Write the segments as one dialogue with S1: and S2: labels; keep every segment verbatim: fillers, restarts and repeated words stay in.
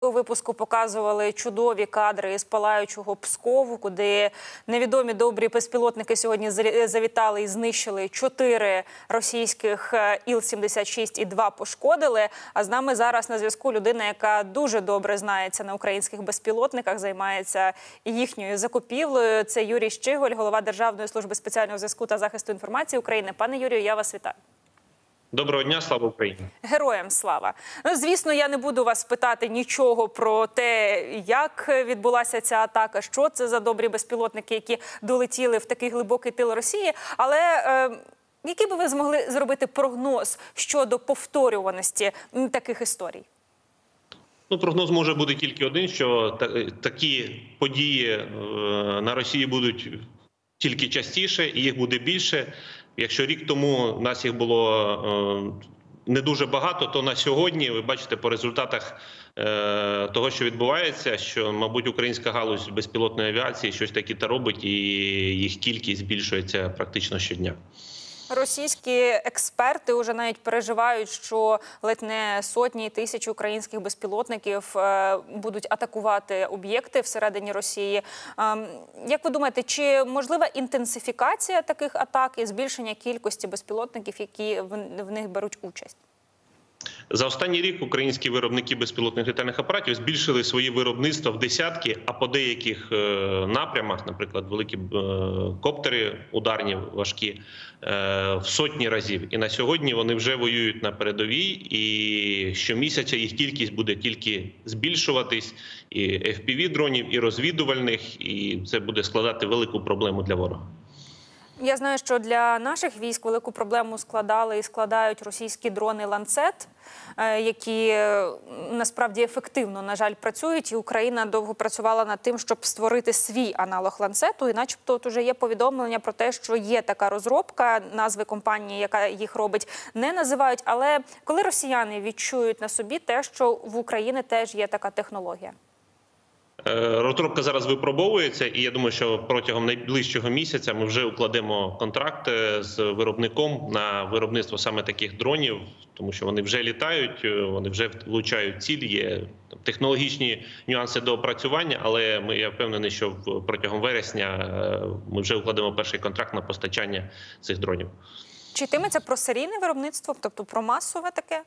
S1: У випуску показували чудові кадри із палаючого Пскову, куди невідомі добрі безпілотники сьогодні завітали і знищили чотири російських Іл сімдесят шість і два пошкодили. А з нами зараз на зв'язку людина, яка дуже добре знається на українських безпілотниках, займається їхньою закупівлею. Це Юрій Щиголь, голова Державної служби спеціального зв'язку та захисту інформації України. Пане Юрію, я вас вітаю.
S2: Доброго дня, слава Україні!
S1: Героям слава! Ну, звісно, я не буду вас питати нічого про те, як відбулася ця атака, що це за добрі безпілотники, які долетіли в такий глибокий тил Росії. Але е, який би ви змогли зробити прогноз щодо повторюваності таких історій?
S2: Ну, прогноз може бути тільки один, що та, такі події е, на Росії будуть тільки частіше і їх буде більше. Якщо рік тому нас їх було е, не дуже багато, то на сьогодні, ви бачите по результатах е, того, що відбувається, що, мабуть, українська галузь безпілотної авіації щось таке та робить, і їх кількість збільшується практично щодня.
S1: Російські експерти вже навіть переживають, що ледь не сотні тисяч українських безпілотників будуть атакувати об'єкти всередині Росії. Як ви думаєте, чи можлива інтенсифікація таких атак і збільшення кількості безпілотників, які в них беруть участь?
S2: За останній рік українські виробники безпілотних літальних апаратів збільшили свої виробництва в десятки, а по деяких напрямах, наприклад, великі коптери ударні, важкі, в сотні разів. І на сьогодні вони вже воюють на передовій, і щомісяця їх кількість буде тільки збільшуватись, і еф пі ві-дронів, і розвідувальних, і це буде складати велику проблему для ворога.
S1: Я знаю, що для наших військ велику проблему складали і складають російські дрони «Ланцет», які насправді ефективно, на жаль, працюють. І Україна довго працювала над тим, щоб створити свій аналог «Ланцету». І начебто от уже є повідомлення про те, що є така розробка, назви компанії, яка їх робить, не називають. Але коли росіяни відчують на собі те, що в Україні теж є така технологія?
S2: Розробка зараз випробовується, і я думаю, що протягом найближчого місяця ми вже укладемо контракт з виробником на виробництво саме таких дронів, тому що вони вже літають, вони вже влучають ціль, є технологічні нюанси до опрацювання, але ми, я впевнений, що протягом вересня ми вже укладемо перший контракт на постачання цих дронів.
S1: Чи йтиметься про серійне виробництво, тобто про масове таке?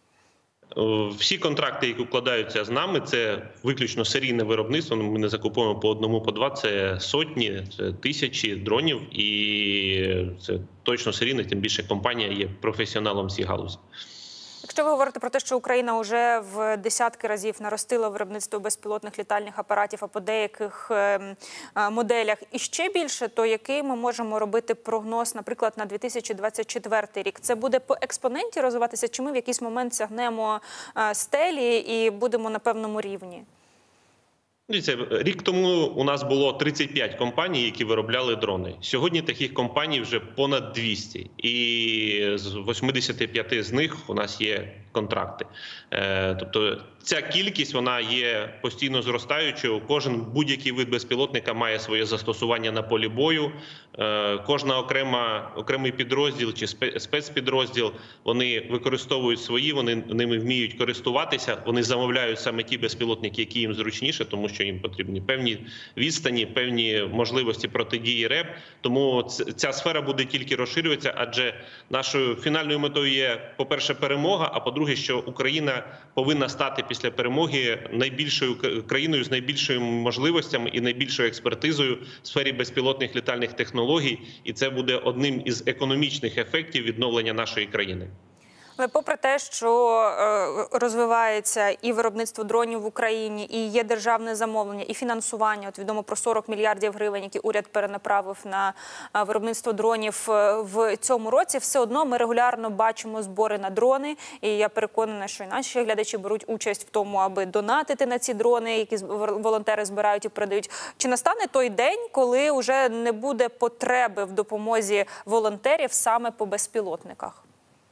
S2: Всі контракти, які укладаються з нами, це виключно серійне виробництво. Ми не закуповуємо по одному, по два. Це сотні, це тисячі дронів. І це точно серійне, тим більше компанія є професіоналом в цій галузі.
S1: Якщо ви говорите про те, що Україна вже в десятки разів наростила виробництво безпілотних літальних апаратів, а по деяких моделях і ще більше, то який ми можемо робити прогноз, наприклад, на дві тисячі двадцять четвертий рік? Це буде по експоненті розвиватися, чи ми в якийсь момент сягнемо стелі і будемо на певному рівні?
S2: Дивіться, рік тому у нас було тридцять п'ять компаній, які виробляли дрони. Сьогодні таких компаній вже понад двісті. І з восьмидесяти п'яти з них у нас є контракти. Тобто ця кількість, вона є постійно зростаючою. Кожен будь-який вид безпілотника має своє застосування на полі бою. Кожна окрема, окремий підрозділ чи спецпідрозділ, вони використовують свої, вони ними вміють користуватися. Вони замовляють саме ті безпілотники, які їм зручніше, тому що їм потрібні певні відстані, певні можливості протидії РЕБ. Тому ця сфера буде тільки розширюватися, адже нашою фінальною метою є, по-перше, перемога, а по-друге, що Україна повинна стати після перемоги найбільшою країною з найбільшими можливостями і найбільшою експертизою в сфері безпілотних літальних технологій. І це буде одним із економічних ефектів відновлення нашої країни.
S1: Але попри те, що розвивається і виробництво дронів в Україні, і є державне замовлення, і фінансування, от відомо про сорок мільярдів гривень, які уряд перенаправив на виробництво дронів в цьому році, все одно ми регулярно бачимо збори на дрони. І я переконана, що і наші глядачі беруть участь в тому, аби донатити на ці дрони, які волонтери збирають і передають. Чи настане той день, коли вже не буде потреби в допомозі волонтерів саме по безпілотниках?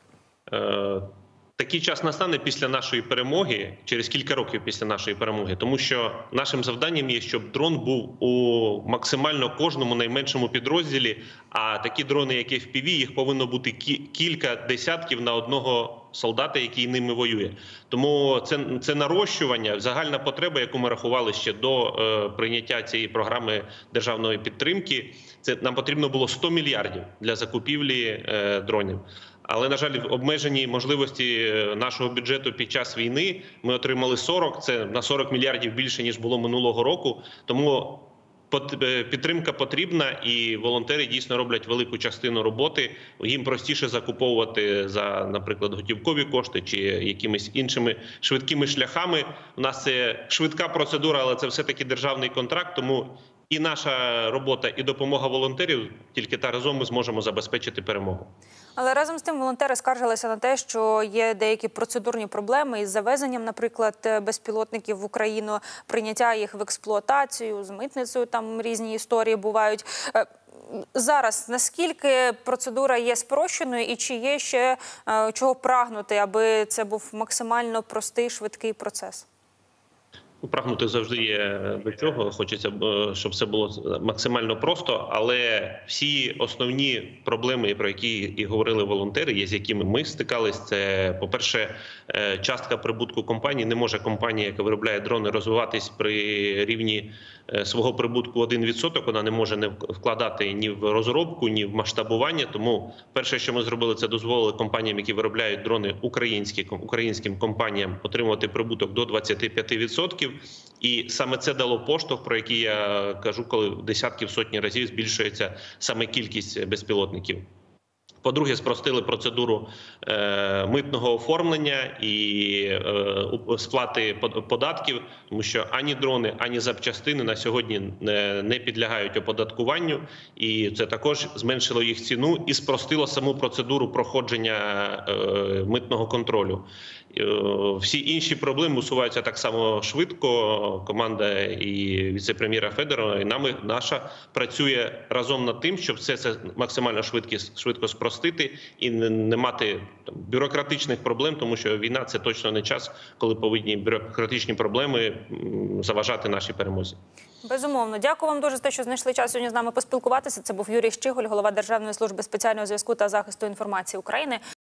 S2: Такий час настане після нашої перемоги, через кілька років після нашої перемоги, тому що нашим завданням є, щоб дрон був у максимально кожному найменшому підрозділі, а такі дрони, як еф пі ві, їх повинно бути кілька десятків на одного солдата, який ними воює. Тому це, це нарощування, загальна потреба, яку ми рахували ще до е, прийняття цієї програми державної підтримки. Це нам потрібно було сто мільярдів для закупівлі е, дронів. Але, на жаль, в обмеженій можливості нашого бюджету під час війни ми отримали сорок, це на сорок мільярдів більше, ніж було минулого року. Тому підтримка потрібна, і волонтери дійсно роблять велику частину роботи. Їм простіше закуповувати за, наприклад, готівкові кошти чи якимись іншими швидкими шляхами. У нас це швидка процедура, але це все-таки державний контракт, тому і наша робота, і допомога волонтерів, тільки та разом ми зможемо забезпечити перемогу.
S1: Але разом з тим волонтери скаржилися на те, що є деякі процедурні проблеми із завезенням, наприклад, безпілотників в Україну, прийняття їх в експлуатацію, з митницею там різні історії бувають. Зараз наскільки процедура є спрощеною і чи є ще чого прагнути, аби це був максимально простий, швидкий процес?
S2: Прагнути завжди є до чого. Хочеться, щоб це було максимально просто, але всі основні проблеми, про які і говорили волонтери, є з якими ми стикались. Це, по-перше, частка прибутку компанії. Не може компанія, яка виробляє дрони, розвиватись при рівні свого прибутку один відсоток. Вона не може не вкладати ні в розробку, ні в масштабування. Тому перше, що ми зробили, це дозволили компаніям, які виробляють дрони, українські, українським компаніям отримувати прибуток до двадцяти п'яти відсотків. І саме це дало поштовх, про який я кажу, коли в десятки, в сотні разів збільшується саме кількість безпілотників. По-друге, спростили процедуру е, митного оформлення і е, сплати податків, тому що ані дрони, ані запчастини на сьогодні не, не підлягають оподаткуванню, і це також зменшило їх ціну і спростило саму процедуру проходження е, митного контролю. Е, всі інші проблеми усуваються так само швидко. Команда і віце-прем'єра Федорова, і нами, наша працює разом над тим, щоб все це максимально швидко, швидко спростити і не, не мати там бюрократичних проблем, тому що війна – це точно не час, коли повинні бюрократичні проблеми заважати нашій перемозі.
S1: Безумовно. Дякую вам дуже за те, що знайшли час сьогодні з нами поспілкуватися. Це був Юрій Щиголь, голова Державної служби спеціального зв'язку та захисту інформації України.